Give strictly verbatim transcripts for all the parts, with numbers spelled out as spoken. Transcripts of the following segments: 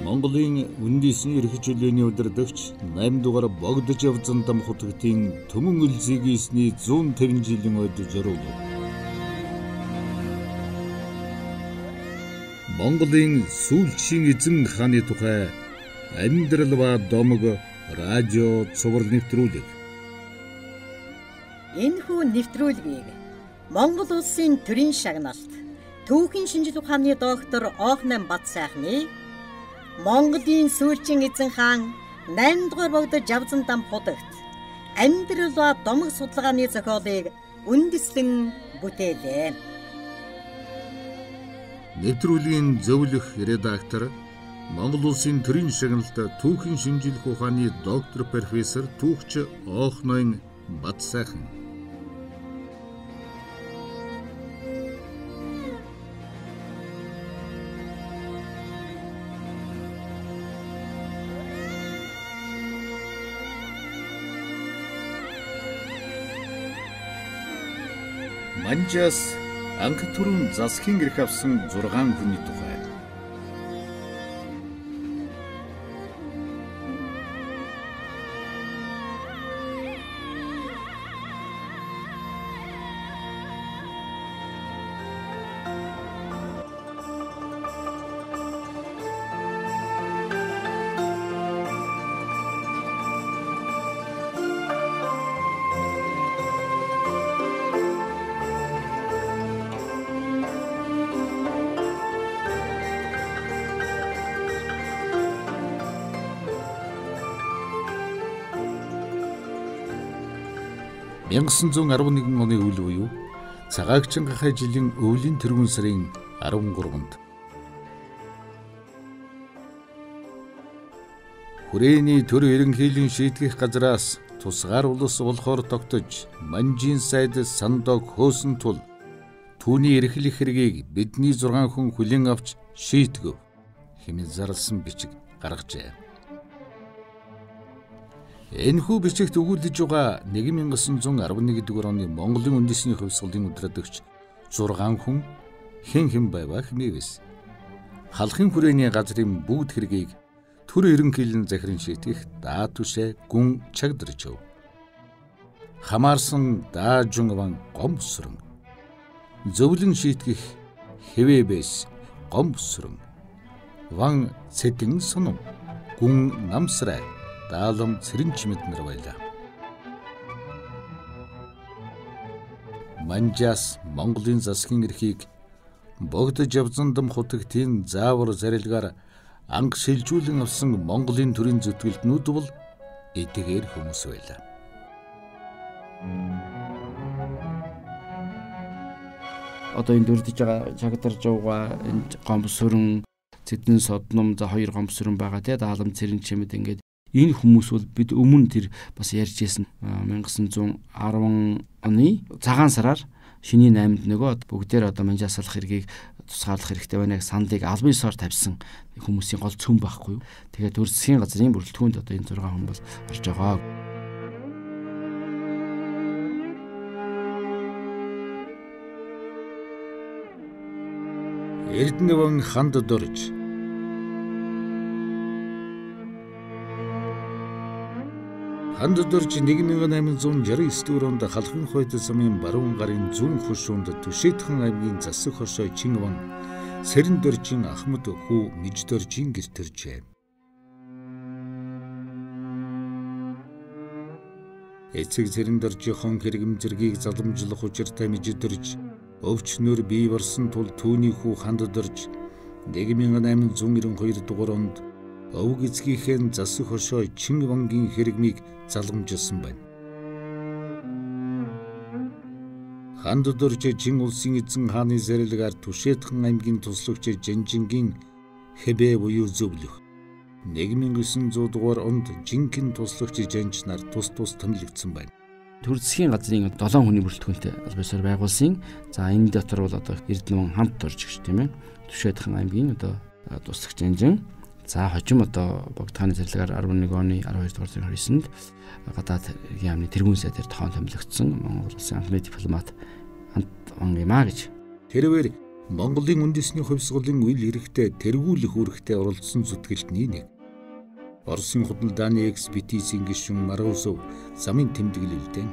Монголын үндэсний эрх чөлөөний удирдагч найман дугаар богдож явсан дам хутагтын төмөн үлзийг ийсний зуун тавин жилийн ойд зориулв. Монголын сүүлчийн эзэн хааны тухай амьдрал ба домог радио цуврал нэвтрүүлэг. Энэхүү нэвтрүүлгийг Монгол улсын төрийн шагналт түүхийн шинжлэх ухааны доктор Оохнан Батсайхны Монголын сүүлчийн эзэн хаан найман дугаар богдож явсан дам хутагт амьдрал ба домог судалгааны зохиолыг үндэслэн бүтээлээ. Нэвтрүүлгийн зөвлөх редактор Монгол улсын төрийн шагналт түүхийн шинжлэх ухааны доктор профессор Түүхч Оохнан Батсайхан. Манжаас анх түрүүн засгийн эрх авсан зургаан хүний тухай. мянга санаа зуун арван нэгэн оны үйл буюу цагаагчин гахай жилийн өвлийн тэргүүн сарын арван гуравнд хүрээний төр ерөнхийлөн шийтгэх газраас тусгаар улс болохоор тогтож манжийн сайд сандок хөөсөн тул түүний эрхлэх хэргийг бидний зургаан хүн хүлээн авч шийтгэв хэмээн зарласан бичиг гаргажээ. Энэхүү бичигт өгүүлж байгаа нэг мянга санаа зуун арван нэгдүгээр оны Монголын үндэсний хувьсгалын удирдагч зургаан хүн хэн хэн байваа хэмээвэс. Халахын хүрээний газрын бүгд хэргийг төр ерөнхийлөн захиран шийтгэх даа түшээ гүн чагдэрчв. Хамаарсан даажун ван гомсрон зөвлөн шийтгэх хэвэбэс гомсрон ван цэтэн сонон гүн намсрай даалам цэрэн чимэд нар байлаа. Манжаас Монголын засгийн эрхийг богдож явсан дам хутагтын заавар зарилгаар анх шилжүүлэн авсан Монголын төрийн зүтгэлтнүүд бол эдгээр хүмүүс байлаа. Одоо энэ дөрдөж байгаа чагдарж байгаа энэ гомсрон цэдэн содном за хоёр гомсрон байгаа те даалам цэрэн чимэд ингээд энэ хүмүүс бол бид өмнө тэр бас ярьж байсан мянга санаа зуун арван оны цагаан сараар шиний найманд нөгөө бүгдээр одоо манжаас алах хэргийг тусгаарлах хэрэгтэй байна гэж сандыг албан ёсоор тавьсан хүмүүсийн гол цөм байхгүй юу. Тэгээд төр засгийн газрын бүрэлдэхүүнд одоо энэ зургаан хүн бол орж байгаа. Эрдэнэвэн ханд дорж Ханд дорж нэг мянга найман зуун шаран есдүгээр онд халахын хойд замын баруун гарын зүүн хошуунд Түшээдхэн аймгийн засаг хошой Чингван Сэрэн доржийн Ахмад хүү Мэж доржийн гэрт төржээ. Эцэг Сэрэн доржийн хэрэгэм зэргийг заламжлах учиртай Мэж дорж өвчнөр бий барсан тул түүний хүү Ханд дорж нэг мянга найман зуун нэрэн хоёр дугаар онд өвг эцгийнхээ засаг хошой Чингвангийн хэрэгмийг заламжилсан байна. Ханд дорж Чин улсын эзэн хааны зарилгаар Түшээдхэн аймгийн туслагч Жанжингийн хэбэ буюу зөвлөх нэг мянга девин зуун дугаар онд жинхэнэ туслагч Жанж нар тус тус томилогдсон байна. Төр засгийн газрын долоон хүний бүрэлдэхүүнтэй албан ёсоор байгуулсан. За энэ дотор бол одоо Эрдэнэвэн хамт дорж гэж тийм ээ. Түшээдхэн аймгийн одоо туслагч Жанжин. За хожим одоо богдхааны зарилгаар арван нэг оны арван хоёр дугаар сарын хорьсонд гадаад яамны тэргүүн сайдаар тоон томилогдсон Монгол улсын анхны дипломат Ханд ван юмаа гэж. Тэрээр Монголын үндэсний хувьсгалын үйл хэрэгтээ тэргүүлэх үүрэгтээ оролцсон зүтгэлтний нэг. Оросын худалдааны экспедицийн гишүүн Марусов замын тэмдэглэлдэн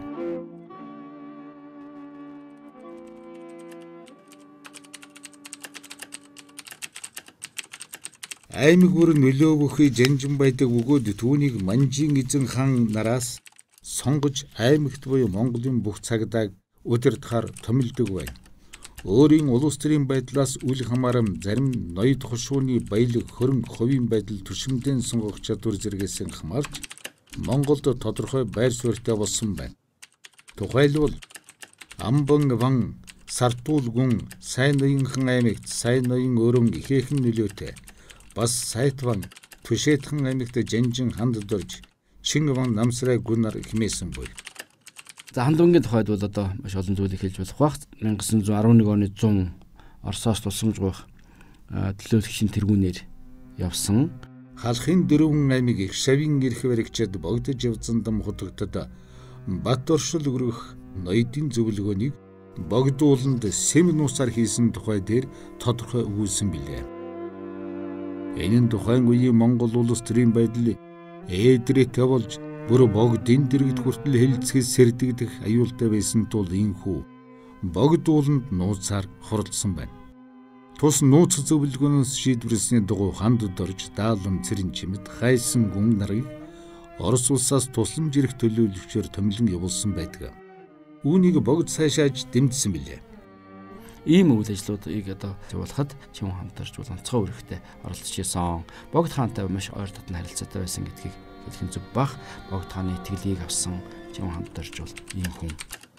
аймаг бүр нөлөөвөхий жанжин байдаг өгөөд түүнийг Манжийн эзэн хаан нараас сонгож аймагт буюу Монголын бүх цагдааг удирдахаар томилдог байна. Өөрийн улс төрийн байдлаас үл хамааран зарим ноёд хушууны баялаг хөрөнгө хувийн байдал түшимдэн сонгох чадвар зэрэгээс хамаарч Монголд тодорхой байр суурьтай болсон байна. Тухайлбал Амбан ван Сартул гүн сайн ноёнхан аймагт сайн ноён өрөн ихээхэн нөлөөтэй. Бас Сайтван Түшээдхэн аймагт Жанжин ханд дорж Чингван намсрай гүнар хэмээсэн буй. За хандунгийн тухайд бол одоо маш олон зүйлийг хэлж болох баг. 천구백십일 оны цэвэн Оросоос тусламж гуйх төлөөлөгчийн тэргүүнээр явсан. Халахын дөрвөн аймаг их шавийн эрх баригчид богдож явсан дам хотогтод бат оршил өргөх ноёдын зөвлөгөөнийг богдууланд сэм нуусаар хийсэн тухай дээр тодорхой өгүүлсэн билээ. Энэ тухайн үеийн Монгол улс төрийн байдал ээдрэтэ болж бүр богдын дэргэд хүртэл хэлцгээс сэрдэгдэх аюултай байсан тул инхүү богдууланд нууцаар хоролцсон байна. Тус нууц зөвлөгөөнөөс шийдвэрлсэний дугуй ханд дорж даалан цэрэн чимэд хайсан гүн нарыг Орос улсаас тусламж ирэх төлөөлөгчөөр томилон явуулсан байдаг. Үүнийг богд сайшааж дэмжсэн билээ. Ийм үйл ажлуудыг одоо явуулахад Чингүн хамтарч бол онцгой үүрэгтэй оролцож исэн. Богд хаантай маш ойр дотн харилцаатай байсан гэдгийг хэлэх нь зөв бах. Богд хааны итгэлийг авсан Чингүн хамтарч бол ийм хүн.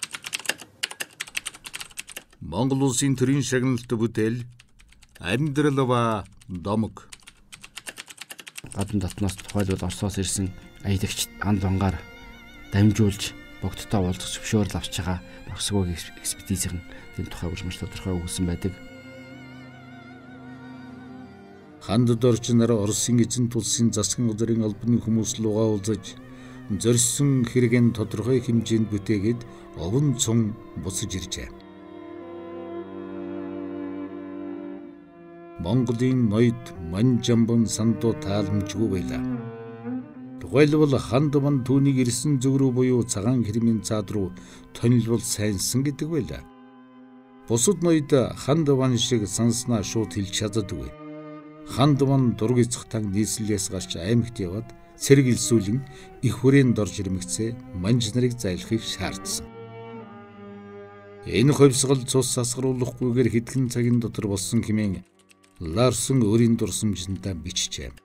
Монгол улсын төрийн шагналт бүтээл амьдрал ба домог. Гадна дотноос тухайлбал Оросоос ирсэн аялагч анд бангаар дамжуулж богдтой уулзах зөвшөөрөл авч байгаа Багсгүйгийн экспедицийн тийм тухай маш тодорхой өгүүлсэн байдаг. Ханд дорч нар Оросын эзэн тулсын засгийн газрын албаны хүмүүс лугаа уулзаж зорьсон хэрэгэн тодорхой хэмжээнд бүтээгээд овон цун буцаж иржээ. Монголын ноёд Манжамбан сандуу тааламжгүй байлаа. Тухайлбал ханд ман түүнийг ирсэн зөв рүү буюу цагаан хэрмийн цаад руу тонилбол сайнсан гэдэг байлаа. Бусад ноёд ханд ман шиг санснаа шууд хэлж чаддаггүй. Ханд ман дург эцхтан нийслэлээс гарч аймагт яваад цэрэг илсүүлэн их хүрээнд орж ирмэгцээ манж нарыг зайлахыг шаардсан. Энэ хувьсгал цус сасгаруулахгүйгээр хэдхэн цагийн дотор болсон хэмээн Ларсон өөрийн дурсамжтай бичжээ.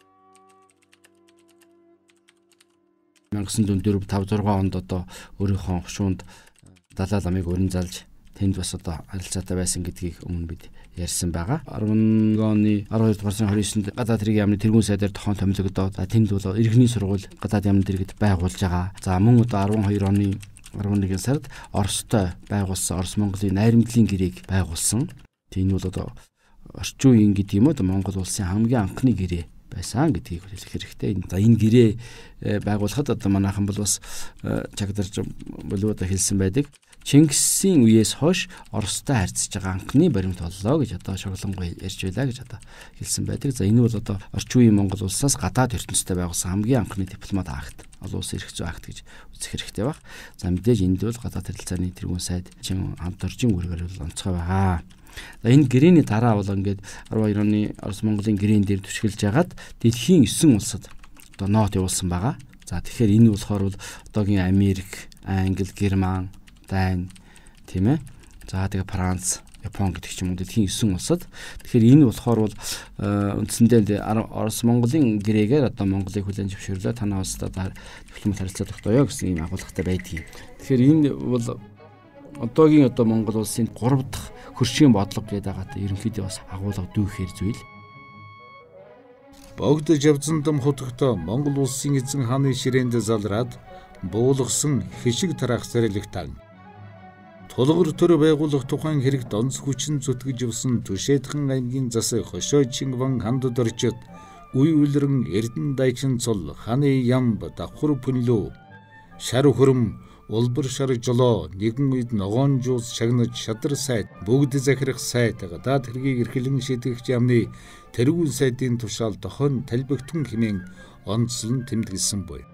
천구백사십사 пять шесть онд одоо өөрийнхөө хушуунд Далай ламыг өрн залж тэнд бас одоо харилцаатай байсан гэдгийг өмнө бид ярьсан байгаа. арван оны арван хоёр дугаар сарын хорин есөнд гадаад хэргийн яамны тэргүүн сайдаар тохон томилогдоод тэнд бол иргэний сургууль гадаад яамны дэргэд байгуулж байгаа. За мөн одоо арван хоёр оны арван нэгэн сард Оростой байгуулсан Орос Монголын найрамдлын гэрээг байгуулсан. Тийм бол одоо орчин үеийн гэдэг юм уу Монгол улсын хамгийн анхны гэрээ байсан гэдгийг хэлэх хэрэгтэй. За энэ гэрээ байгуулахад одоо манайхан бол бас чагдарч болоо одоо хэлсэн байдаг. Чингисийн үеэс хойш Оростой харьцаж байгаа анхны баримт боллоо гэж одоо шоглонгой ярьж байлаа гэж одоо хэлсэн байдаг. За энэ бол одоо орчин үеийн Монгол улсаас гадаад ертөнцтэй байгуулсан хамгийн анхны дипломат акт, олон улсын эрх зүйн акт гэж үзэх хэрэгтэй баг. За мэдээж энд бол гадаад харилцааны тэргүүн сайд Чингүн хамтарчийн үргээр бол онцгой байгаа. За энэ гэрээний дараа бол ингээд арван хоёр оны Орос Монголын гэрээн дээр түшгэлж ягаад дэлхийн есөн улсад одоо нот явуулсан байгаа. За тэгэхээр энэ болохоор бол одоогийн Америк, Англи, Герман, Дани тийм ээ. За тэгээ Франц, Япон гэдэг ч юм уу дэлхийн есөн улсад. Тэгэхээр энэ болохоор бол үндсэндээ Орос Монголын гэрээгээр одоо Монголыг хүлээн зөвшөөрлөө танаа улсад дипломат харилцаа тогтооё гэсэн ийм агуулгатай байдгийг. Тэгэхээр энэ бол одоогийн одоо Монгол улсын гурав дахь хөршийн бодлого гэдэг агаатай ерөнхийдөө бас агуулга дүүхээр зүйл. Богдож явсан дам хотогтой Монгол улсын эзэн хааны ширээнд залраад буулгасан хишиг тараах зэрлэгтэн. Тулгуур төр байгуулах тухайн хэрэгт онц хүчин зүтгэж явсан Түшээдхэн аймгийн засаг Хошой Чингван ханд дорчод үе үлрэн Эрдэнэ дайчин цол ханы ямб давхар пүнлөө шар хөрөм улбар шар жолоо нэгэн үед ногоон жуус шагнаж шадар сайд бүгд захирах сайд гадаад хэргийг эрхлэн шийдэгч яамны тэргүүн сайдын тушаал дохон талбигтун хэмээн онцлон тэмдэглэсэн буй.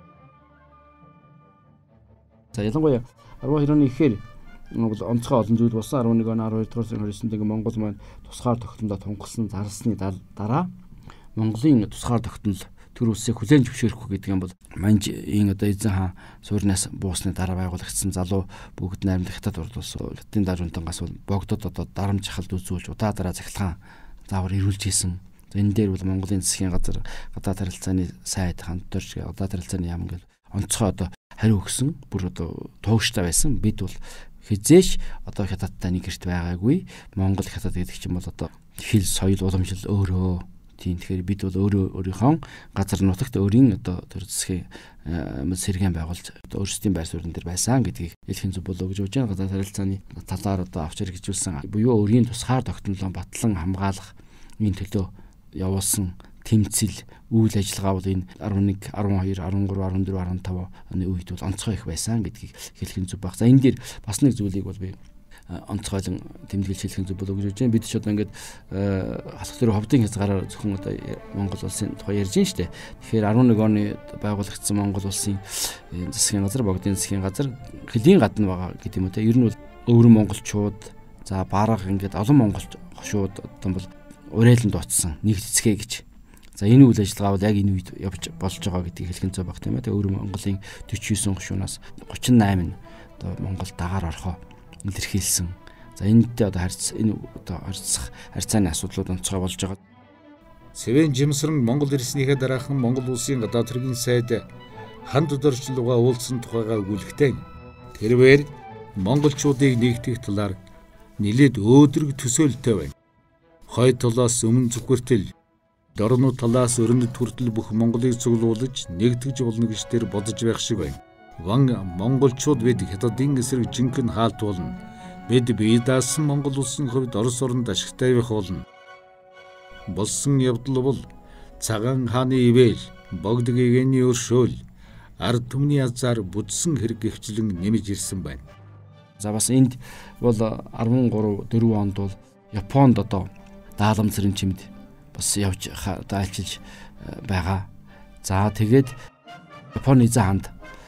За ялангуяа арван хоёр оны ихээр Монгол онцгой олон зүйл болсон. арван нэг оны аравдугаар сарын хоёр өсөнд Монгол маань тусгаар тогтнолоо тунгалсан зарлсны дараа Монголын тусгаар тогтнол төр улсыг хүлээн зөвшөөрөхгүй гэдэг юм бол манжийн одоо эзэн хаан суурнаас буусны дараа байгуулагдсан залуу бүгд найрамдах хятад урд улс Латин даруунтангаас бол богдод одоо дарамж халд үзүүлж удаа дараа захилгаан заавар ирүүлж хийсэн. Энэ дээр бол Монголын засгийн газар гадаад харилцааны сайд хамтарч гадаад харилцааны яам ингээл онцгой одоо хариу өгсөн. Бүр одоо тууштай байсан. Бид бол хизээш одоо хятадтай нэг гэрт байгаагүй. Монгол хятад гэдэг чинь бол одоо хэл соёл уламжлал өөрөө. Тийм тэгэхээр бид бол өөрөө өөрийнхөө газар нутагт өөрийн одоо төр засгийн сэргээн байгуулж одоо өөрсдийн байр суурин дээр байсан гэдгийг хэлхэн зүг болоо гэж бодож байгаа. Гадаад харилцааны талаар одоо авч хэрэгжүүлсэн буюу өөрийн тусгаар тогтнолоо батлан хамгаалах энэ төлөө явуулсан тэмцэл үйл ажиллагаа бол энэ арван нэг, арван хоёр, арван гурав, арван дөрөв, арван таван оны үед бол онцгой их байсан гэдгийг хэлхэн зүг баг. За энэ дээр бас нэг зүйлийг бол би онцгойлон тэмдэглэж хэлхэн зүг болоо гэж бодож байна. Бид ч одоо ингээд халах дээр ховдын хязгаараар зөвхөн одоо Монгол улсын тухай ярьж байна шүү дээ. Тэгэхээр арван нэг оны байгуулагдсан Монгол улсын засгийн газар, богдын засгийн газар хөлийн гадна байгаа гэдэг юм уу те. Ер нь бол өвөрн монголчууд за бараг ингээд олон монголчууд одоо бол урайлан дууцсан нэг цэцгээ гэж. За энэ үйл ажиллагаа бол яг энэ үед явж болж байгаа гэдгийг хэлхэн цаа баг тийм ээ. Өвөрн Монголын дөрвөн девять гишүүнээс гучин восемь нь одоо Монгол дагаар орхоо илэрхийлсэн. За энэтэй одоо харьц энэ одоо харьцах харьцааны асуудлууд онцгой болж байгаа. Сэвэн жимсрэн Монгол ирснийхээ дараахан Монгол улсын гадаад хэргийн сайд ханд удирдлагаа уулзсан тухайгаа өгүүлэхдээ тэрвэр монголчуудыг нэгтгэх талаар нэлээд өөдрөг төсөөлттэй байна. Хой талаас өмнө зүгээртэл дорнууд талаас өрнөд хүртэл бүх Монголыг цуглуулж нэгтгэж болно гэж тэр бодож байх шиг байна. Ван монголчууд бид хятадын эсрэг жинхэнэ хаалт болно. Бид бие даасан Монгол улсын хувьд Орос оронд ашигтай байх болно. Болсон явдал бол цагаан хааны ивэл богд гэгэний өршөөл ард түмний азар бүдсэн хэрэг гихчлэн нэмж ирсэн байна. За бас энд бол арван гурав дөрөв онд бол Японд одоо даалгаврын чимд бас явж одоо альчилж байгаа. За тэгээд Японы заанд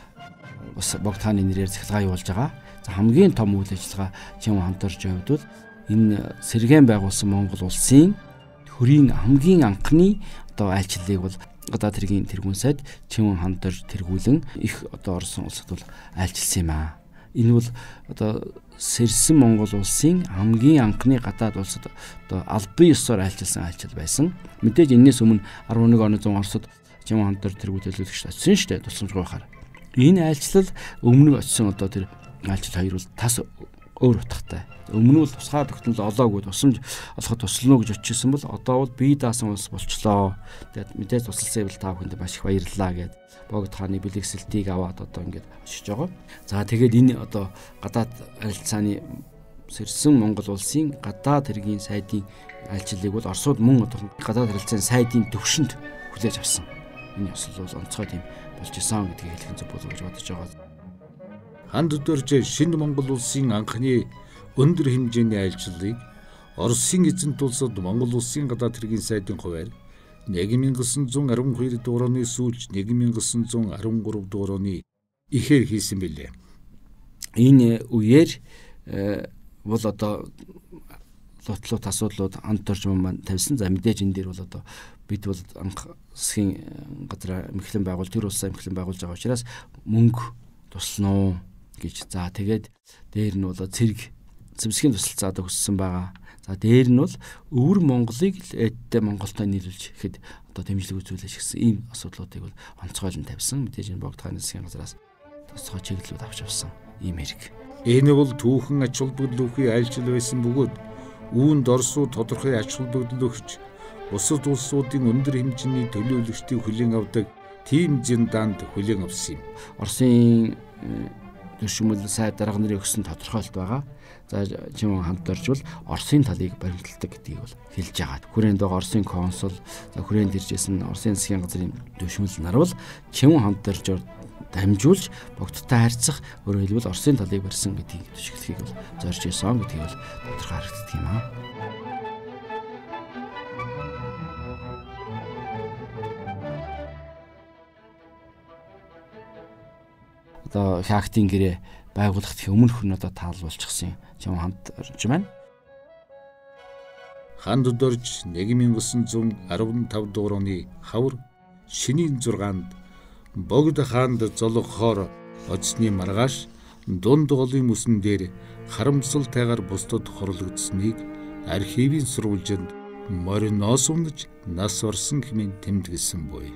бас богд хааны нэрээр захилгаа явуулж байгаа. За хамгийн том үйл ажиллагаа Чин хамтарч явдвал энэ сэргээн байгуулсан Монгол улсын төрийн хамгийн анхны одоо айлчлалыг бол гадаад хэргийн тэргүүн сайд Чин хамтарч тэргүүлэн их одоо орсон улсад бол айлчилсан юм аа. Энэ бол одоо сэрсэн Монгол улсын хамгийн анхны гадаад улсад одоо албан ёсоор айлчилсан айлчил байсан. Мэдээж энэс өмнө арван нэг оны зуун Оросд Чин хамтарч тэргүүлэлтгч очсон шүү дээ тусламжгүй байхаар. Энэ айлчлал өмнө очсон одоо тэр айлчил хоёр бол тас өөр утгатай. Өмнө нь тусгаар тогтнол олоогүй тусламж олоход туслана гэж очижсэн бол одоо бол бие даасан улс болчлоо. Тэгээд мэдээж тусалсан байвал та бүхэнд маш их баярлалаа гэд богд хааны бэлэгсэлтийг аваад одоо ингээд очиж байгаа. За тэгээд энэ одоо гадаад харилцааны сэрсэн Монгол улсын гадаад хэргийн сайдын айлчлалыг бол Оросууд мөн одоо гадаад харилцааны сайдын төвшөнд хүлээж авсан. Энэ өсөл бол онцгой тийм болж исэн гэдгийг хэлхэн зүг болов гэж бодож байгаа. Ханд өдөрж шинэ Монгол улсын анхны өндөр хэмжээний айлчлалыг Оросын эзэнт улсад Монгол улсын гадаад хэргийн сайдын хувьд нэг nghìn девятьсот арван хоёр дугаар оны сүүлч нэг nghìn девятьсот арван гурав дугаар оны ихээр хийсэн билээ. Энэ үеэр бол одоо лотлууд асуудлууд хамтарч маань тавьсан. За мэдээж энэ дээр бол одоо бид бол анх засгийн газар эмхлэн байгуул тэр улсаа эмхлэн байгуулж байгаа учраас мөнгө туслана уу гэж. За тэгээд дээр нь бол цэрэг зэвсгийн тусалцаад өгсөн байгаа. За дээр нь бол өвөр Монголыг л эдтэй Монголтой нийлүүлж ихэд одоо дэмжлэг үзүүлж гисэн ийм асуудлуудыг бол онцгойлон тавьсан. Мэдээж энэ богд хааны засгийн газраас тусгай чиглэлүүд авч авсан ийм хэрэг. Энэ бол түүхэн ач холбогдол өгөхий айлчил байсан бөгөөд үүнд Оросууд тодорхой ач холбогдол өгч бусад улсуудын өндөр хэмжээний төлөөлөгчдийг хүлээн авдаг тим зиндаанд хүлээн авсан юм. Оросын дэвшмэл сайд дарга нарын өгсөн тодорхойлт байгаа. За Чин хамтарч бол Оросын талыг баримталдаг гэдгийг бол хэлж байгаа. Хүрээнд байгаа Оросын консул, за хүрээнд иржсэн Оросын засгийн газрын дэвшмэл нар бол Чин хамтарч дамжуулж богдтой харьцах, өөрөөр хэлбэл Оросын талыг барьсан гэдгийг төшөглөхийг бол зорж исэн гэдгийг бол тодорхой харагддаг юм аа. Одоо Хаагтын гэрээ байгуулахт өмнөх нь одоо таалуулчихсан юм хамт орж байна. Ханд дорж нэг nghìn девятьсот арван тав дугаар оны хавар шинийн зургаанд богд хаанд зологхоор оцсны маргааш дунд голын мөсөн дээр харамсалтайгаар бусдад хорлогдсныг архивын сурвалжинд мориноос унаж нас орсон хэмээн тэмдэглэсэн буй.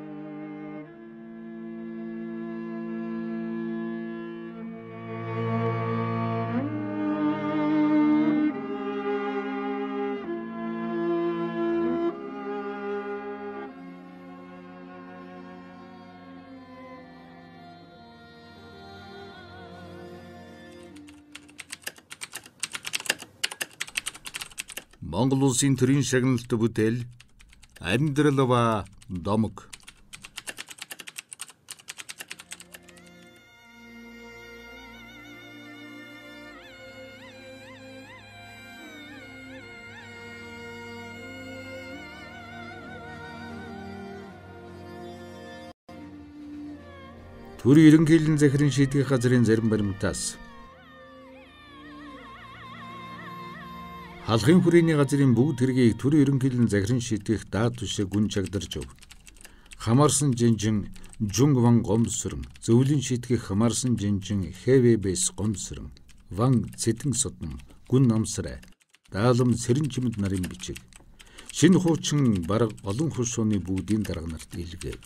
Монгол улсын төрийн шагналт бүтээл амьдрал ба домог. Төрийн ерөнхийлөн захирын шийдвэрийн газрын зарим баримтаас Халахын хүрээний газрын бүгд хэргийг төрийн ерөнхийлөн захиран шийдвэх даад түвшээ гүн чагдарж өг. Хамаарсан жинжин Жунг Ван гомсрон, зөвлөлийн шийдвэх хамаарсан жинжин Хэвэбэс гомсрон, Ван Цэтэн содон, гүн намсрай, даалам сэрэн чимэд нарын бичиг. Шинэ хуучин бараг олон хушууны бүгдийн дарга нарт илгээв.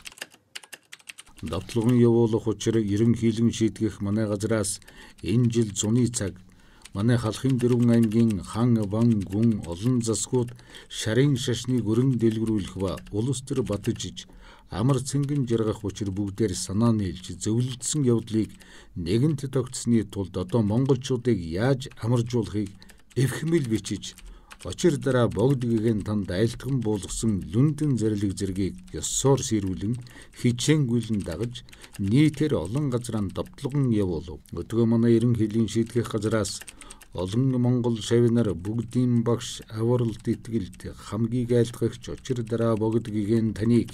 Давтлагын явуулах учир ерөнхийлөн шийдвэх манай газраас энэ жил зуны цаг манай халахын дөрвөн аймгийн хан ван гүн олон засгууд шарын шашныг өрн дэлгэрүүлэх ба улс төр батжиж амар цэнгэн жаргах учир бүгдээр санаа нийлж зөвлөлдсөн явдлыг нэгэнт тогтсны тулд одоо монголчуудыг яаж амаржуулахыг эвхмэл бичиж очир дараа богд гэгээн танд айлтган буулгасан лүндэн зэрлэг зэргийг ёсоор сэрүүлэн хичээнгүйлэн дагаж нийтээр олон газраа давтлаган явуулав. Өдгөө манай ерөнхийллийн шийдвэх газраас олон монгол шавнаар бүгдийн багш авралт итгэлд хамгийн айлтгагч очир дараа богд гэгээн таныг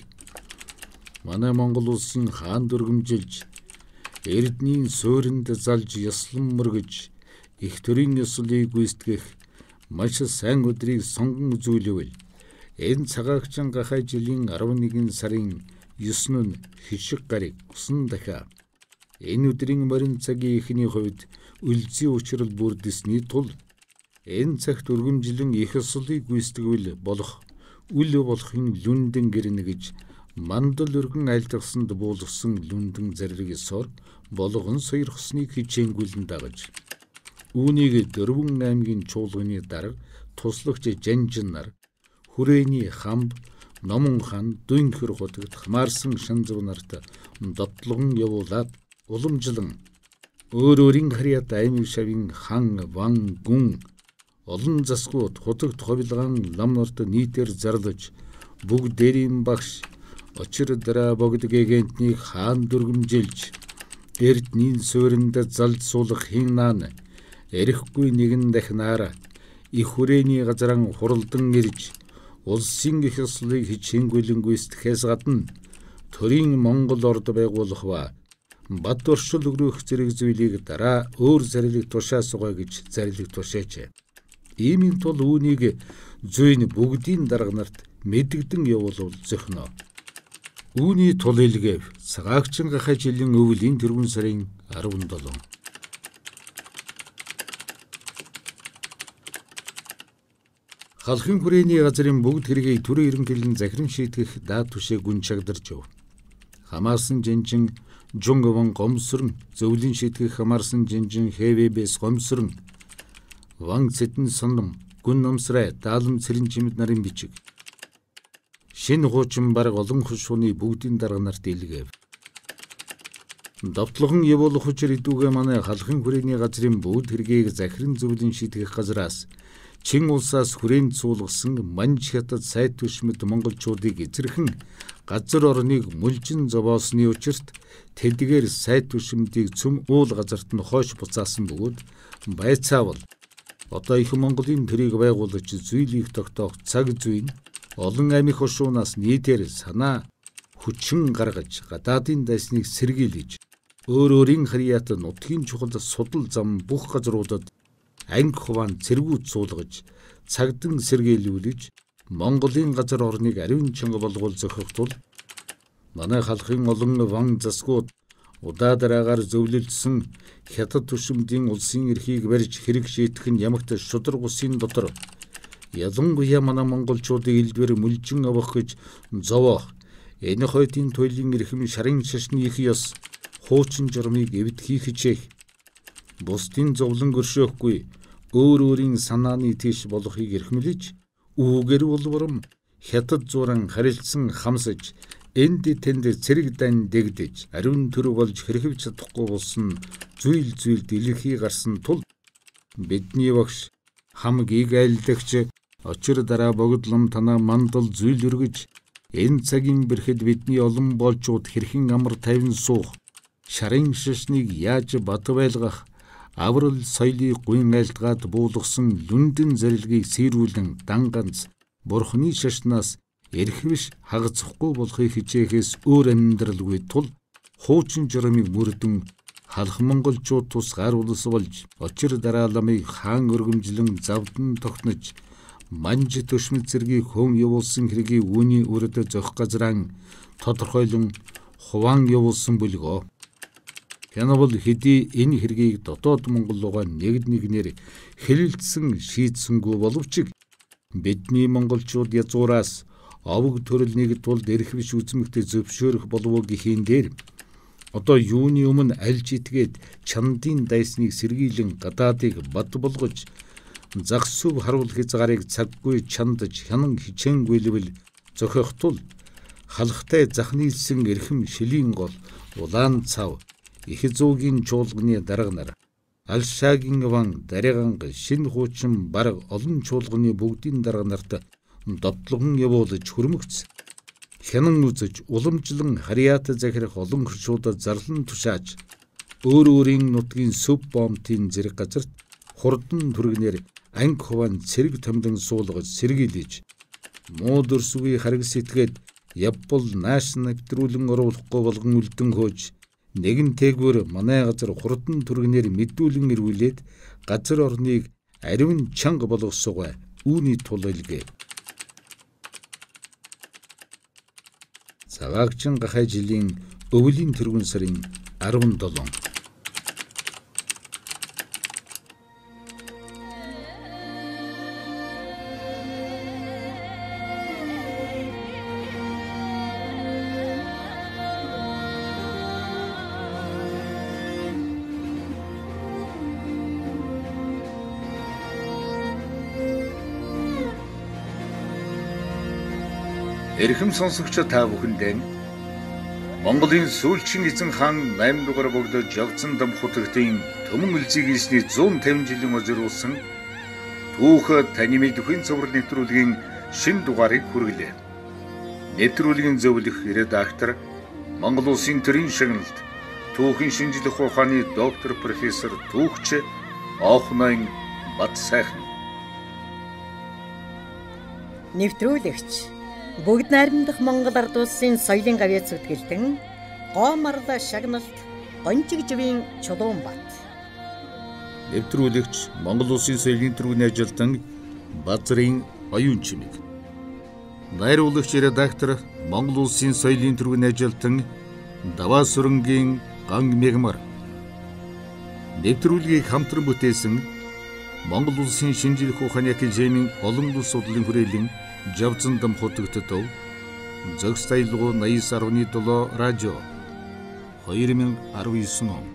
манай монгол улсын хаан дүргэмжилж эрдний суурьнд залж яслан мөргөж их төрийн ёслыг гүйцэтгэх маш сайн өдрийг сонгон үзүүлвэл энэ цагаагчин гахай жилийн арван нэгэн сарын есүн хишиг гарыг усан дахиа энэ өдрийн морин цагийн ихний хувьд үлзий учрал бүрдэсний тул энэ цагт өргөмжилэн их ёслыг гүйцэтгэвэл болох үл болохын лүндэн гэрнэ гэж мандал өргөн айлтгсанд буулгасан лүндэн зариг ёсоор болгон сойрхсныг хичээнгүйлэн дагаж үүнийг дөрвөн аймгийн чуулганы дарга туслагч жанжин нар хүрээний хамб номон хан дүнхэр хотод хамаарсан шанзав нарт дотлогон явуулаад уламжлан өөр өөрийн харьяат аймаг шавийн хан ван гүн олон засгууд хотогт ховилгаан лам нарт нийтээр зарлаж бүгдээрийн багш очир дараа богд гэгэнтнийг хаан дүргэмжилж эрдний суурьнд залж суулгах хиннаан эрэхгүй нэгэн дахнаар их хүрээний газран хуралдан ирж улсын их ёслыг хичээнгүйлэн гүйцэтгэхээс гадна төрийн Монгол орд байгуулах ба бад оршил өгөх зэрэг зүйлийг дараа өөр зарлиг тушаа сугай гэж зарлиг тушаач. Иймийн тул үүнийг зүйн бүгдийн дарга нарт мэдэгдэн явуулвал зөхнө. Үүний тул илгээв цагаагчин гахай жилийн өвлийн тэргүүн сарын арван долоо. Халахын хүрээний газрын бүгд хэргийг төрийн ерөнхийлөн захиран шийдэх даад түвшээ гүн чагдарч өг. Хамаарсан жинжин Жунг Ван гомсрон, зөвлөлийн шийдвэх хамаарсан жинжин Хэвэбэс гомсрон, Ван Цэтэн содон, гүн намсрай, даалам сэрэн чимэд нарын бичиг. Шинэ хуучин бараг олон хушууны бүгдийн дарга нарт илгээв. Давтлаган явуулах учир идүүгээ манай халахын хүрээний газрын бүгд хэргийг захиран зөвлөлийн шийдвэх газраас Чин улсаас хүрээнд суулгасан Манж хятад сайд түшмэд монголчуудыг эзэрхэн газар орныг мүлжин зовоосны учирт тэдгээр сайд түшмдийг цөм уул газарт нь хойш буцаасан бөгөөд байцаавал одоо их Монголын төрийг байгуулж зүйлийг тогтоох цаг зүйн олон амих хошуунаас нийтээр санаа хүчин гаргаж гадаадын дайсныг сэргийлж өөр өөрийн харьяат нутгийн чухал судал зам бүх газруудад анги хуваан цэргүүд суулгаж цагдан сэргийлүүлж Монголын газар орныг ариун чанга болгол зохих тул манай халқын олон ван засгууд удаа дараагаар зөвлөлдсөн хятад түшмдийн улсын эрхийг барьж хэрэг шийдэх нь ямагт шудраг усын дотор ялангуяа манай монголчуудыг элдвэр мүлжин авах гэж зовоох энэ хойтын туйлын эрхэм шарын шашны их ёс хуучин журмыг эвдхий хичээх бусдын зовлон өршөөхгүй өөр өөрийн санааны тийш болохыг эрхмэлж үүгэр улбарам хятад зуран харилцсан хамсаж энд тэнд цэрэг дан дэгдэж ариун төр болж хэрхэвч чадахгүй болсон зүйл зүйл дэлхий гарсан тул бидний багш хамгийн айлдагч очир дараа богдлом танаа мандал зүйл өргөж энэ цагийн бэрхэд бидний олон болчууд хэрхэн амар тайван суух шарын шашныг яаж бат байлгах аврал соёлыг гуйн айлтгаад буулгасан лүндэн зарилгыг сэрүүлэн дан ганц бурхны шашнаас эрхвиш хагацхгүй болохыг хичээхээс өөр амьдралгүй тул хуучин журамыг мөрдөн халах монголчууд тус гар улс болж очир дараа ламыг хаан өргөмжлөн завдан тогтнож Манж түшмэд зэргийг хөм явуулсан хэргийг үүний өрөдө зөх газраан тодорхойлон хуваан явуулсан бүлгөө. Хянавал хэдий энэ хэргийг дотоод Монгол руугаа нэг нэгнээр хэлэлцсэн шийдсэнгүй боловч бидний монголчууд язгуураас овог төрөл нэг тул дэрхвиш үзмэгтэй зөвшөөрөх болов гэхийн дээр одоо юуны өмнө альж итгээд чандын дайсныг сэргийлэн гадаадыг бат болгож загсүв харуул хязгаарыг цаггүй чандж хянан хичээнгүйлвэл зохих тул халахтай захнилсан эрхэм шилийн гол улаан цав их зүүгийн чуулганы дарга нар алшаагийн ван дариганг шин хуучин бараг олон чуулганы бүгдийн дарга нарт дотлогон явуулж хөрмөгц хянан үзэж уламжлан харьяат захирах олон хуршуудад зарлан тушааж өөр өөрийн нутгийн сүв бомтын зэрэг газарт хурдан түргнэр анги хуваан цэрэг томдон суулгаж сэргийлж муу дөрсгүй хараг сэтгээд явбал нааш навтрүүлэн оруулахгүй болгон үлдэн хөөж нэгэн тээгүүр манай газар хурдан түргнэр мэдүүлэн ирүүлээд газар орныг ариун чанга болгосоогоо үүний тул илгээ. Цагаагчин гахай жилийн өвлийн тэргүүн сарын арван долоо. Эрхэм сонсогч та бүхэндээ Монголын сүүлчийн эзэн хаан найман дугаар богдож явцсан дам хутагтын төмөн үлзийг ийсний зуун тавин жилийн озируулсан түүх таны мэдхийн цовруул нэвтрүүлгийн шин дугаарыг хүргэлээ. Нэвтрүүлгийн зөвлөх редактор Монгол Улсын төрийн шагналт түүхийн шинжлэх ухааны доктор профессор түүхч Охнойн Батсайхан. Нэвтрүүлэгч бүгд найрамдах Монгол ард улсын соёлын гавьяа зүтгэлтэн Гомарл шагналт Гончиг живийн Чулуунбат. Нэвтрүүлэгч Монгол Улсын соёлын тэргүүний ажилтан Базрын Оюун Чимэг. Найруулагч редактор Монгол Улсын соёлын тэргүүний ажилтан Даваа сүрэнгийн Ган Мегмар. Нэвтрүүлгийг хамтран бүтээсэн Монгол Улсын шинжлэх ухааны академийн олон улс судлалын хүрээлэн Жавцсан дам хутагтад зохис тайлгуу наяс арван долоо радио две тысячи двадцать девять он